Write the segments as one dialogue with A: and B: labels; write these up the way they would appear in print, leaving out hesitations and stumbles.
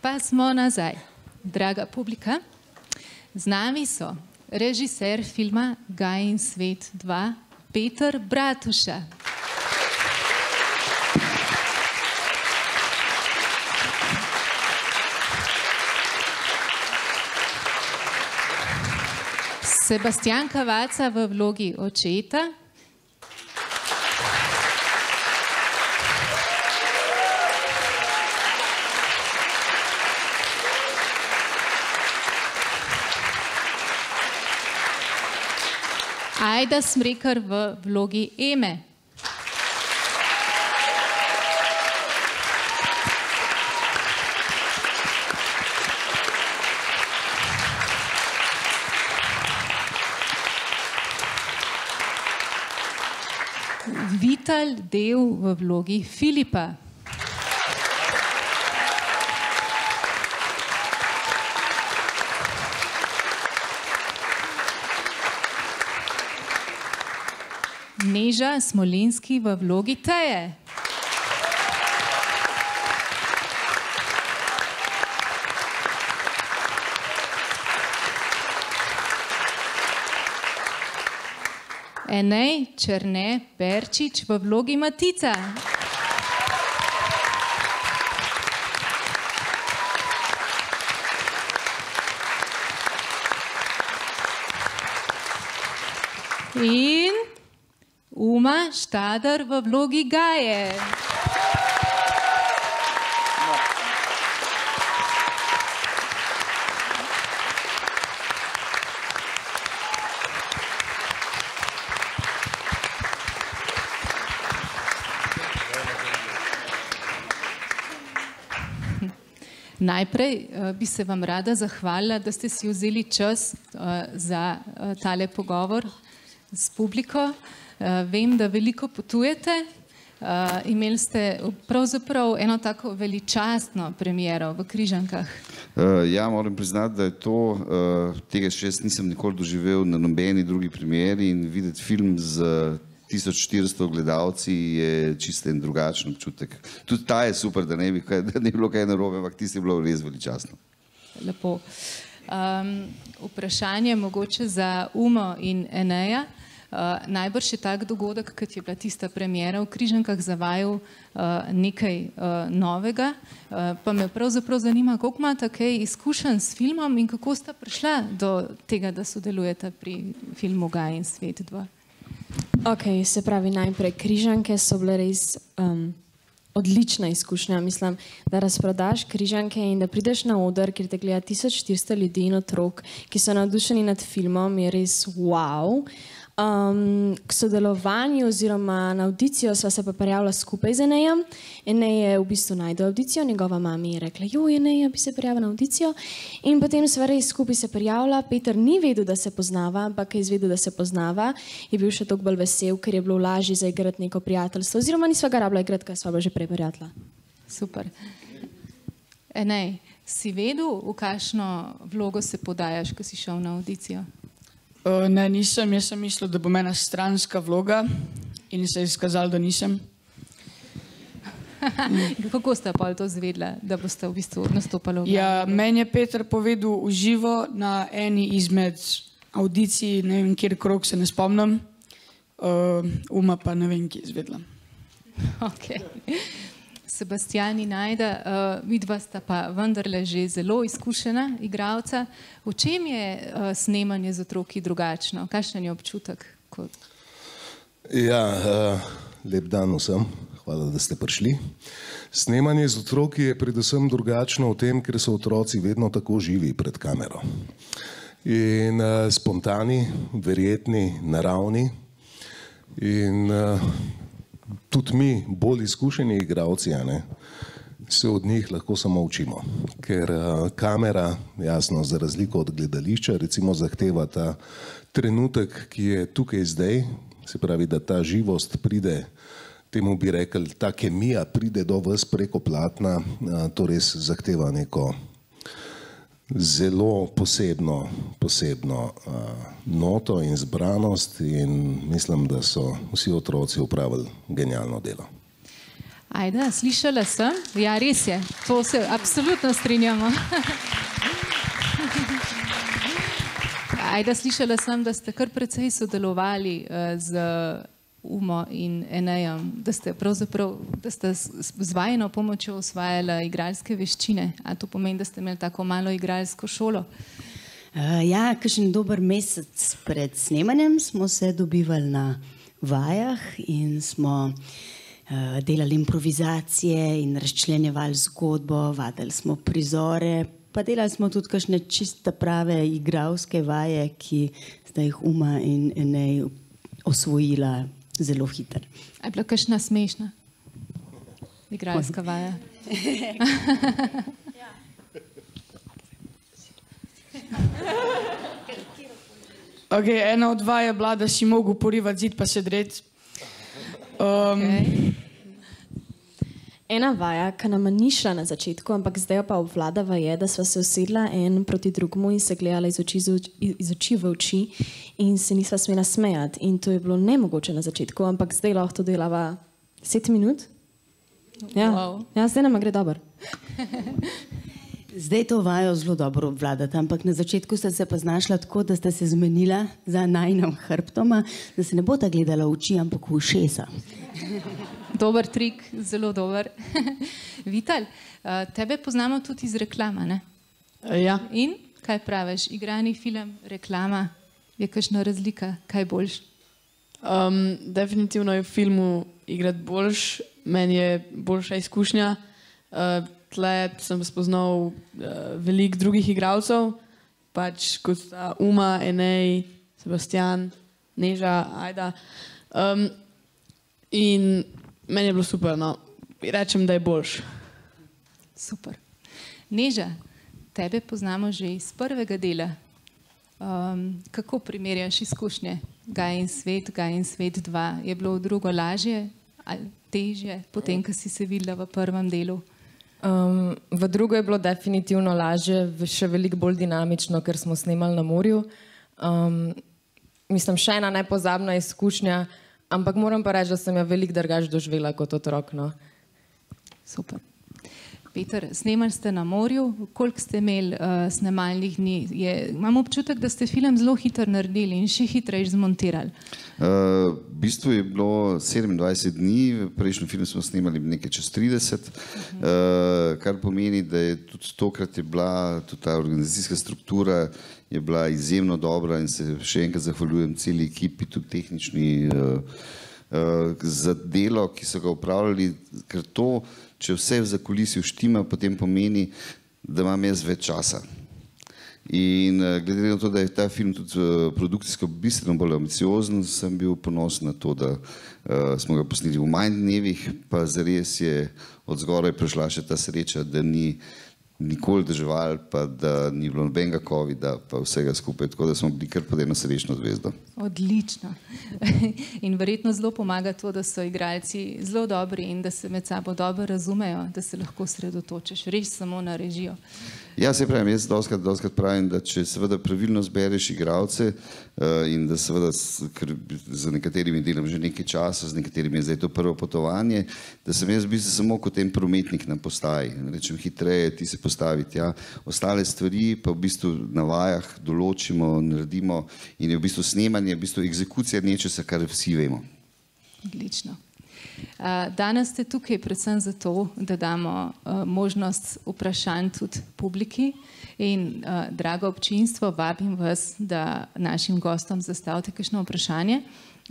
A: Pa smo nazaj. Draga publika, z nami so režiser filma Gaj in svet 2, Peter Bratuša. Sebastian Cavazza v vlogi očeta. Ajda Smrekar v vlogi Eme. Vital Del v vlogi Filipa. Neža Smolinski v vlogi Teje. Enej Černe Perčič v vlogi Matica. In Uma Štadar v vlogi Gaje. Najprej bi se vam rada zahvalila, da ste si vzeli čas za tale pogovor s publiko. Vem, da veliko potujete. Imeli ste pravzaprav eno tako veličastno premiero v Križankah.
B: Ja, moram priznati, da je to, tega še jaz nisem nikoli doživel na nobeni drugi premieri in videti film z 1400 gledalci je čisto en drugačen občutek. Tudi ta je super, da ne bi bilo kaj narobe, ampak tisto je bilo res veličastno.
A: Lepo. Vprašanje mogoče za Umo in Eneja. Najbrž je tak dogodek, kot je bila tista premiera v Križankah, zavajal nekaj novega. Pa me pravzaprav zanima, koliko imate kaj izkušenj s filmom in kako sta prišla do tega, da sodelujete pri filmu Gaj in svet 2?
C: Ok, se pravi, najprej Križanke so bile res odlična izkušnja. Mislim, da razprodaš Križanke in da prideš na oder, kjer te gleda 1400 ljudi in otrok, ki so navdušeni nad filmom, je res wow. K sodelovanju oziroma na audicijo sva se pa prijavila skupaj z Enejem. Enej je v bistvu najdel audicijo, njegova mami je rekla, joj, Enej, bi se prijavila na audicijo. In potem sva res skupaj se prijavila. Peter ni vedel, da se poznava, ampak je izvedel, da se poznava. Je bil še toliko bolj vesel, ker je bilo lažje zaigrati neko prijateljstvo. Oziroma nisva ga rabila igrati, ker sva bila že prej prijatelja.
A: Super. Enej, si vedel, v kakšno vlogo se podajaš, ko si šel na audicijo?
D: Ne, nisem. Jaz sem mislil, da bo ena stranska vloga in se je izkazalo, da nisem.
A: Kako ste pa to izvedela, da boste v bistvu nastopali?
D: Ja, meni je Peter povedal v živo na eni izmed audicij, ne vem, kjer krog se ne spomnim. Uma pa ne vem, ki je izvedla.
A: Ok. Sebastian in Ajda, vidva sta pa vendarle že zelo izkušena igralca. V čem je snemanje z otroki drugačno? Kakšen je občutek?
E: Ja, lep dan vsem. Hvala, da ste prišli. Snemanje z otroki je predvsem drugačno v tem, ker so otroci vedno tako živi pred kamero. In spontani, verjetni, naravni. In tudi mi, bolj izkušeni igralci, se od njih lahko samo učimo. Ker kamera, jasno, za razliko od gledališča, recimo zahteva ta trenutek, ki je tukaj zdaj, se pravi, da ta živost pride, temu bi rekli, ta kemija pride do vas preko platna, to res zahteva neko zelo posebno noto in zbranost in mislim, da so vsi otroci opravili genialno delo.
A: Ajda, slišala sem? Ja, res je. To se absolutno strinjamo. Ajda, slišala sem, da ste kar precej sodelovali z Umo in Enejem, da ste pravzaprav, da ste z vajino pomočjo osvajala igralske veščine. A to pomeni, da ste imeli tako malo igralsko šolo?
F: Ja, kakšen dober mesec pred snemanjem smo se dobivali na vajah in smo delali improvizacije in razčlenjevali zgodbo, vadili smo prizore, pa delali smo tudi kakšne čiste prave igralske vaje, ki sta jih Uma in Enej osvojila zelo hitro.
A: A je bila kakšna smešna igralska vaja?
D: Ena od vaj je bila, da si mogel porivati zid pa se dreti.
C: Ena vaja, ki nama ni šla na začetku, ampak zdaj pa obvladava je, da sva se usedla en proti drugemu in se gledala iz oči v oči in se nisva smela smejati. In to je bilo nemogoče na začetku, ampak zdaj lahko to delava 7 minut. Ja, zdaj nama gre dobro.
F: Zdaj to vajo zelo dobro obvladate, ampak na začetku ste se pa znašla tako, da ste se zmenila za najinom hrbtoma, da se ne boste gledala v oči, ampak v ušesa.
A: Dober trik, zelo dober. Vital, tebe poznamo tudi iz reklama, ne?
D: Ja.
A: In kaj praviš? Igrani film, reklama, je kakšna razlika? Kaj boljš?
D: Definitivno je v filmu igrati boljš, meni je boljša izkušnja. Tle sem spoznal veliko drugih igralcev, pač kot sta Uma, Enej, Sebastian, Neža, Ajda. In meni je bilo super, no. Rečem, da je boljš.
A: Super. Neža, tebe poznamo že iz prvega dela. Kako primerjaš izkušnje Gaj in svet 2? Je bilo drugo lažje ali težje, potem, ko si se videla v prvem delu?
G: V drugo je bilo definitivno lažje, še veliko bolj dinamično, ker smo snemali na morju. Mislim, še ena nepozabna izkušnja, ampak moram pa reči, da sem jo veliko drugače doživela kot otrok. No.
A: Super. Peter, snemali ste na morju, koliko ste imeli snemalnih dni? Imam občutek, da ste film zelo hitro naredili in še hitreje zmontirali.
B: V bistvu je bilo 27 dni, v prejšnjem filmu smo snemali nekaj čez 30, kar pomeni, da je tudi tokrat je bila tudi ta organizacijska struktura je bila izjemno dobra in se še enkrat zahvaljujem celi ekipi, tudi tehnični za delo, ki so ga upravljali, ker to, če vse v zakulisju štima, potem pomeni, da imam jaz več časa. In glede na to, da je ta film tudi produkcijsko bistveno bolj ambiciozen, sem bil ponosen na to, da smo ga posneli v manj dnevih, pa zares je od zgoraj prišla še ta sreča, da ni nikoli deževalo, pa da ni bilo nobenega covida, pa vsega skupaj, tako da smo bili kar pod eno srečno zvezdo.
A: Odlično. In verjetno zelo pomaga to, da so igralci zelo dobri in da se med sabo dobro razumejo, da se lahko sredotočiš res samo na režijo.
B: Ja, se pravim, jaz dostakrat pravim, da če seveda pravilno zbereš igralce in da seveda, ker za nekaterimi delam že nekaj časa, z nekaterimi je zdaj to prvo potovanje, da sem jaz v bistvu samo kot en prometnik na postaji. Rečem hitreje, ti se postavi tja. Ostale stvari pa v bistvu na vajah določimo, naredimo in je v bistvu snemanje, v bistvu egzekucija nečesa, kar vsi vemo.
A: Odlično. Danes ste tukaj predvsem zato, da damo možnost vprašanj tudi publiki in drago občinstvo, vabim vas, da našim gostom zastavite kakšno vprašanje.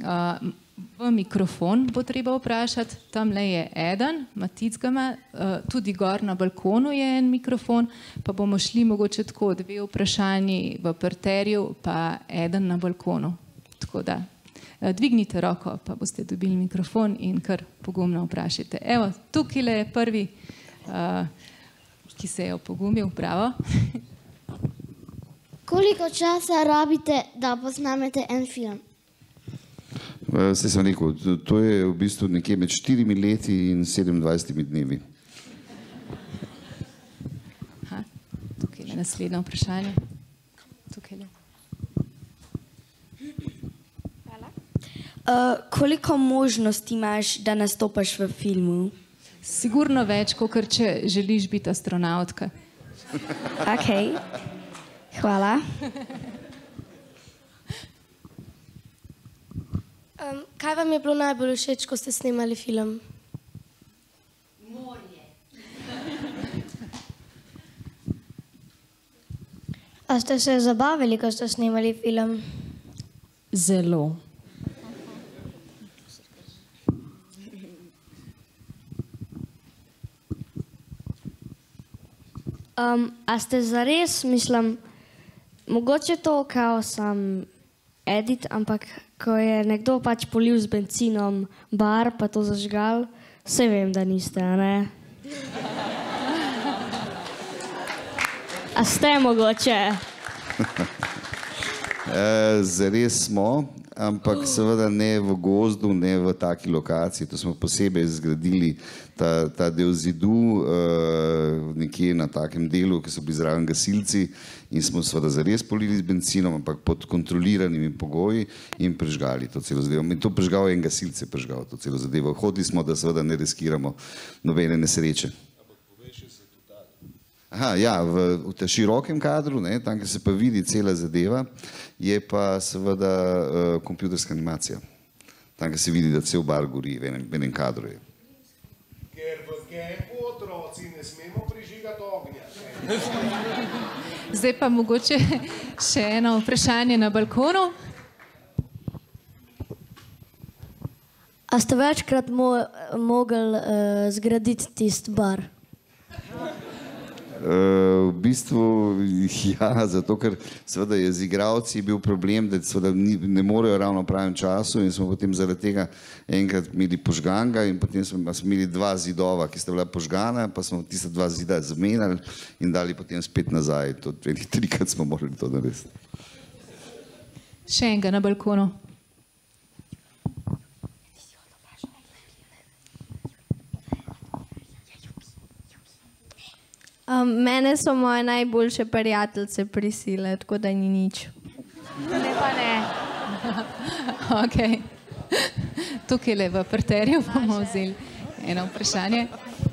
A: V mikrofon bo treba vprašati, tamle je eden, Matic ga ima, tudi gor na balkonu je en mikrofon, pa bomo šli mogoče tako 2 vprašanji v parterju, pa eden na balkonu. Tako da dvignite roko, pa boste dobili mikrofon in kar pogumno vprašajte. Evo, tukaj je prvi, ki se je opogumil, bravo.
H: Koliko časa rabite, da posnamete en film?
B: Saj sem rekel, to je v bistvu nekje med 4 leti in 27 dnevi.
A: Tukaj je naslednje vprašanje. Tukaj je.
I: Koliko možnosti imaš, da nastopaš v filmu?
A: Sigurno več, kot če želiš biti astronautka.
H: Ok, hvala. Kaj vam je bilo najbolj všeč, ko ste snemali film? Morje. A ste se zabavili, ko ste snemali film?
C: Zelo.
H: A ste zares, mislim, mogoče to kao sam edit, ampak ko je nekdo pač polil z benzinom bar, pa to zažgal, vse vem, da niste, a ne? A ste mogoče?
B: Zares smo, ampak seveda ne v gozdu, ne v taki lokaciji. To smo posebej zgradili ta del zidu nekje na takem delu, ki so bili zraven gasilci in smo seveda zares polili z benzinom, ampak pod kontroliranimi pogoji in prežgali to celo zadevo. In to prežgal en gasilec, je prežgal to celo zadevo. Hodili smo, da seveda ne riskiramo nobene nesreče. Aha, ja, v tem širokem kadru, tam, kjer se pa vidi cela zadeva, je pa seveda kompjuterska animacija. Tam, kjer se vidi, da cel bar gori v enem kadru.
E: Ker v kampu otroci ne smemo prižigati ognja.
A: Zdaj pa mogoče še eno vprašanje na balkonu.
H: A ste večkrat mogli zgraditi tisti bar?
B: V bistvu ja, zato ker seveda je z igralci bil problem, da seveda ne morejo ravno v pravem času in smo potem zaradi tega enkrat imeli požganga in potem smo imeli dva zidova, ki sta bila požgana, pa smo tista dva zida zamenjali in dali potem spet nazaj. Trikrat smo morali to narediti.
A: Še enega na balkonu.
H: Mene so moje najboljše prijateljice prisile, tako da ni nič. Ne pa ne.
A: Ok. Tukaj le v parterju bomo vzeli eno vprašanje.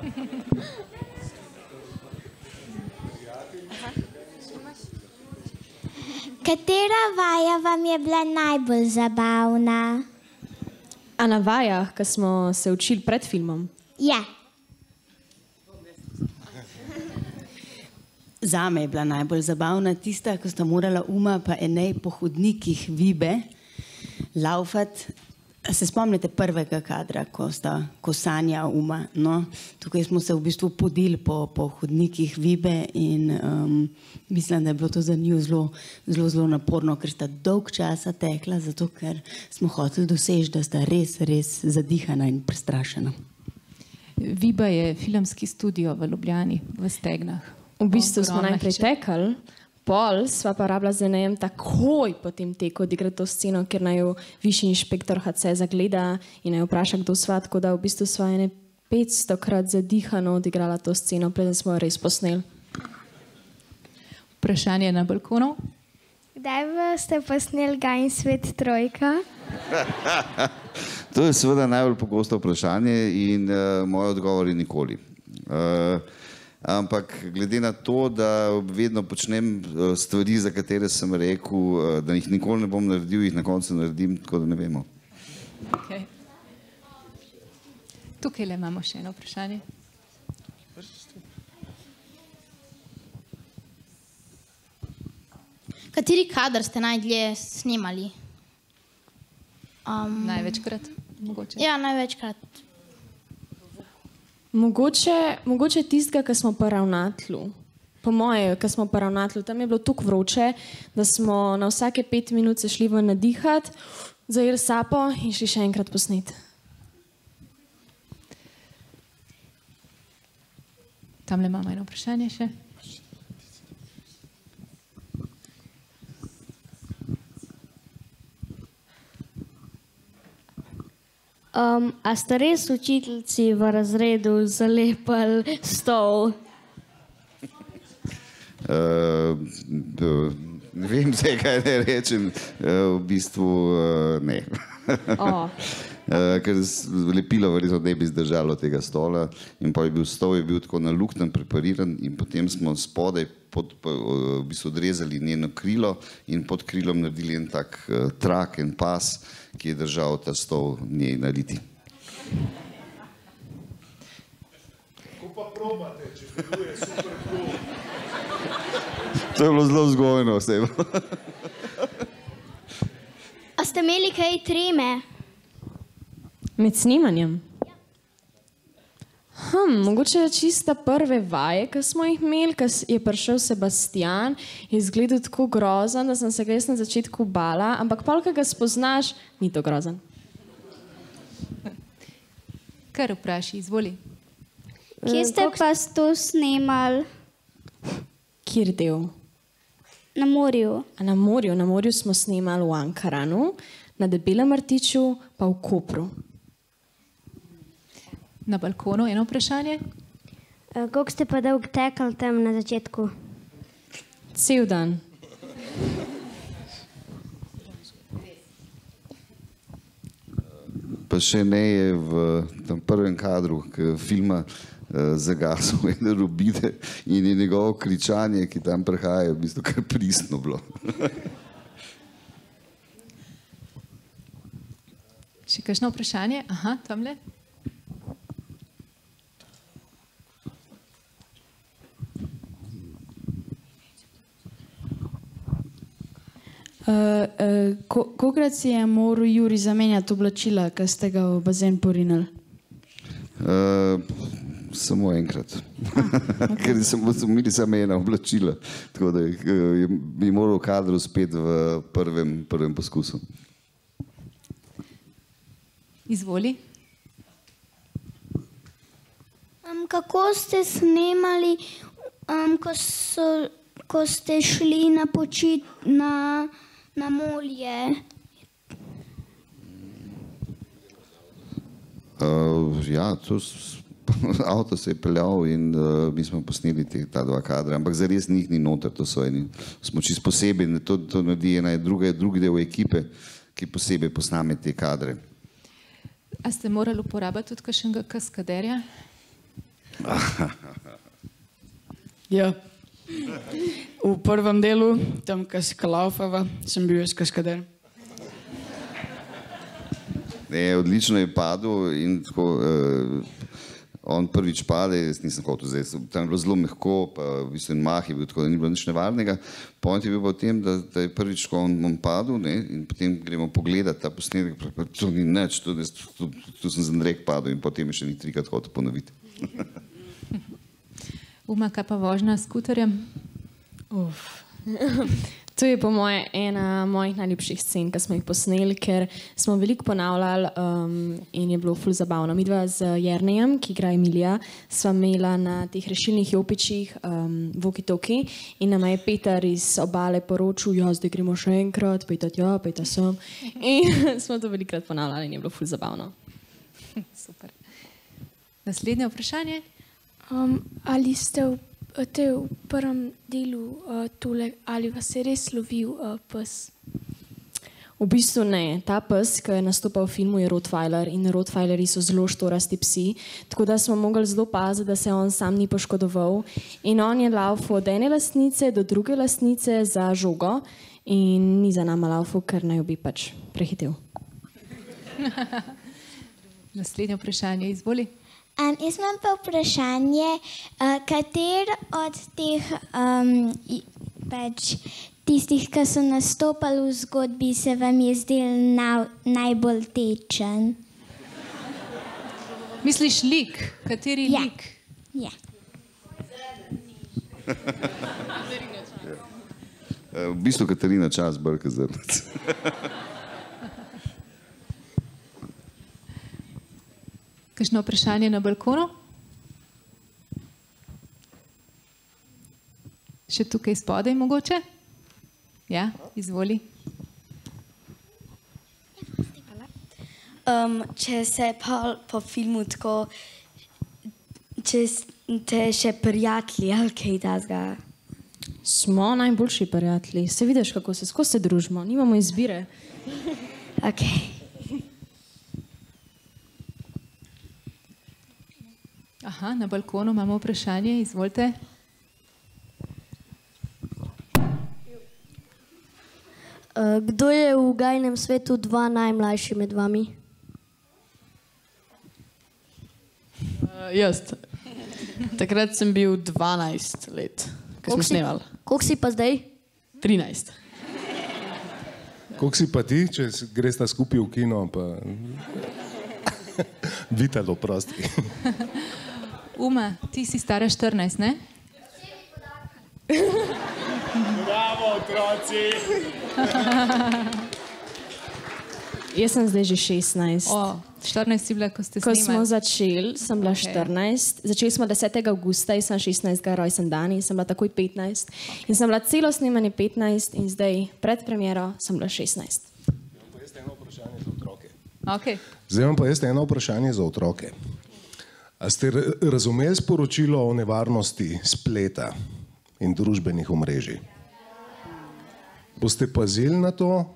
H: Katera vaja vam je bila najbolj zabavna?
C: A na vajah, ko smo se učili pred filmom?
H: Ja.
F: Zame je bila najbolj zabavna tista, ko sta morala Uma pa Enej po hodnikih Vibe laufati. Se spomnite prvega kadra, ko sanja Uma? No, tukaj smo se v bistvu podili po hodnikih Vibe in mislim, da je bilo to za njo zelo naporno, ker sta dolg časa tekla, zato ker smo hoteli doseči, da sta res zadihana in prestrašena.
A: Viba je filmski studio v Ljubljani, v Stegnah.
C: V bistvu smo najprej tekali, pol sva pa rabila z Enejem takoj po tem teku odigrati to sceno, ker naj jo višji inšpektor HC zagleda in naj vpraša, kdo sva, tako da v bistvu sva 500-krat zadihano odigrala to sceno, preden smo jo res posneli.
A: Vprašanje na balkonu.
H: Kdaj ste posneli Gajin svet trojka?
B: To je seveda najbolj pogosto vprašanje in moj odgovor je nikoli. Ampak glede na to, da vedno počnem stvari, za katere sem rekel, da jih nikoli ne bom naredil, jih na koncu naredim, tako da ne vemo.
A: Okay. Tukaj le imamo še eno vprašanje.
I: Kateri kader ste najdlje snemali?
A: Največkrat, mogoče.
I: Ja, največkrat.
C: Mogoče tistega, ki smo pa ravnatlu. Po moje, ki smo pa ravnatlu, tam je bilo toliko vroče, da smo na vsake 5 minut se šli ven nadihati, zajeli sapo in šli še enkrat posneti.
A: Tamle imamo eno vprašanje še.
H: A ste res učiteljci v razredu zalepili stol?
B: Ne vem, kaj ne rečem, v bistvu ne. ker lepilo verjetno ne bi zdržalo tega stola in pa je bil stol je bil tako naluknjen, prepariran in potem smo spodaj v bistvu odrezali njeno krilo in pod krilom naredili en tak trak, en pas, ki je držal ta stol njej naliti.
E: Ko pa probate, če deluje super cool.
B: To je bilo zelo vzgojno osebno.
I: A ste imeli kaj treme?
C: Med snemanjem? Mogoče je čista prve vaje, ki smo jih imeli, ko je prišel Sebastian, je izgledal tako grozen, da sem se ga jaz na začetku bala, ampak pol, ko ga spoznaš, ni to grozen.
A: Kar vpraši, izvoli.
J: Kje ste pa to snemali?
C: Kjer del?
J: Na morju.
C: Na morju smo snemali v Ankaranu, na Debelem Rtiču pa v Kopru.
A: Na balkonu eno vprašanje.
J: Koliko ste pa dolgo tekali tam na začetku?
C: Cel dan.
B: Pa še ne je v tem prvem kadru, ki filma zagasil ene robide in je njegovo kričanje, ki tam prihaja, v bistvu kar pristno bilo.
A: Še kakšno vprašanje? Aha, tamle.
K: Kolikrat si je moral Juri zamenjati oblačila, ko ste ga v bazen porinili?
B: Samo enkrat. Ker smo imeli samo ena oblačila, tako da je moral kadro spet v prvem poskusu.
A: Izvoli.
J: Kako ste snemali, ko ste šli na morje?
B: Ja, avto se je peljal in mi smo posneli ta dva kadra, ampak zares njih ni noter, to so eni, smo čisto posebej, to naredi ena drugi del ekipe, ki posebej posname te kadre.
A: A ste morali uporabiti tudi kakšnega kaskaderja?
K: Ja. V prvem delu, tam, ko se kalaufava, sem bil jaz kaskader.
B: Ne, odlično je padel in tako, on prvič pade, jaz nisem hotel zdaj, tam je bilo zelo mehko, pa v bistvu en mah je bil tako, da ni bilo nič nevarnega. Point je bil pa v tem, da je prvič, ko on padel, ne, in potem gremo pogledati ta posnetek, pa to ni nič, tu sem za drek padel in potem je še ni trikrat hotel ponoviti.
A: Uma, kaj pa vožnja s skuterjem?
C: To je po moje ena mojih najljubših scen, ki smo jih posneli, ker smo veliko ponavljali in je bilo ful zabavno. Midva z Jernejem, ki igra Emilija, sva imela na teh rešilnih jopičih walkie-talkie in nama je Peter iz obale poročil, ja, zdaj gremo še enkrat, Peter tja, Peter sem. In smo to velikokrat ponavljali in je bilo ful zabavno.
A: Super. Naslednje vprašanje.
L: Ali ste v prvem delu tole, ali vas je res lovil pes?
C: V bistvu ne. Ta pes, ki je nastopal v filmu, je Rottweiler in Rottweilerji so zelo štorasti psi, tako da smo mogli zelo paziti, da se on sam ni poškodoval. In on je laufal od ene lastnice do druge lastnice za žogo in ni za nama laufal, ker naj bi pač prehitel.
A: Naslednje vprašanje, izvoli.
J: Jaz imam pa vprašanje, kater od teh tistih, ki so nastopali v zgodbi, se vam je zdel najbolj tečen?
A: Misliš lik? Kateri lik?
J: Ja.
B: V bistvu Katarina Čas, Brka Zrnec.
A: Kakšno vprašanje na balkonu? Še tukaj spodaj mogoče? Ja, izvoli.
M: Če se po filmu tako, če ste še prijatelji ali kaj takega?
C: Smo najboljši prijatelji. Se vidiš, kako se družimo. Nimamo izbire.
M: Okay.
A: Aha, na balkonu imamo vprašanje, izvolite.
N: Kdo je v gajnem svetu 2 najmlajši med vami?
D: Jaz. Takrat sem bil 12 let, ko smo snemali.
N: Koliko si pa zdaj?
D: 13.
E: Koliko si pa ti, če greš ta skupaj v kino, pa Vitalo, prosti.
A: Uma, ti si stara 14, ne?
O: Bravo, otroci!
C: Jaz sem zdaj že 16.
A: 14 si bila, ko ste
C: Ko
A: snemali?
C: smo začeli, sem bila 14. Začeli smo 10. augusta, jaz sem 16. rojsten dan in sem bila takoj 15. In sem bila celo snemanje 15 in zdaj pred premiero sem bila 16.
A: Okay.
E: Zdaj imam pa jaz eno vprašanje za otroke. A ste razumeli sporočilo o nevarnosti spleta in družbenih omrežij? Boste pazili na to?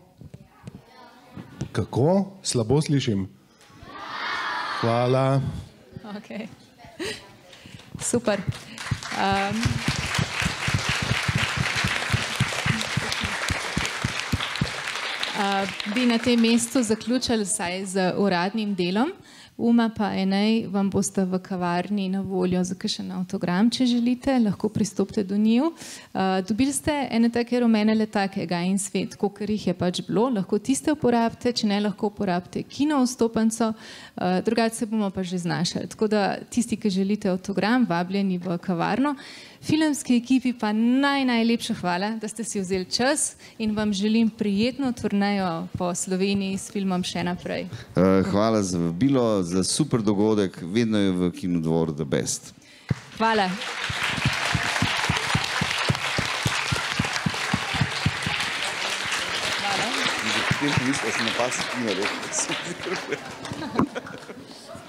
E: Kako? Slabo slišim? Hvala.
A: Okay. Super. Bi na tem mestu zaključili vsaj z uradnim delom. Uma pa Enej vam boste v kavarni na voljo za kakšen avtogram, če želite, lahko pristopite do njiju. Dobili ste ene take rumene letake Gajin svet, kolikor jih je pač bilo, lahko tiste uporabite, če ne, lahko uporabite kino vstopenco, drugače se bomo pa že znašali. Tako da tisti, ki želite avtogram, vabljeni v kavarno. Filmski ekipi pa najlepša hvala, da ste si vzeli čas in vam želim prijetno turnejo po Sloveniji s filmom še naprej.
B: Hvala za vabilo, za super dogodek, vedno je v Kinodvoru the best.
A: Hvala.
B: Potem pomislil, da sem napas kino rekel.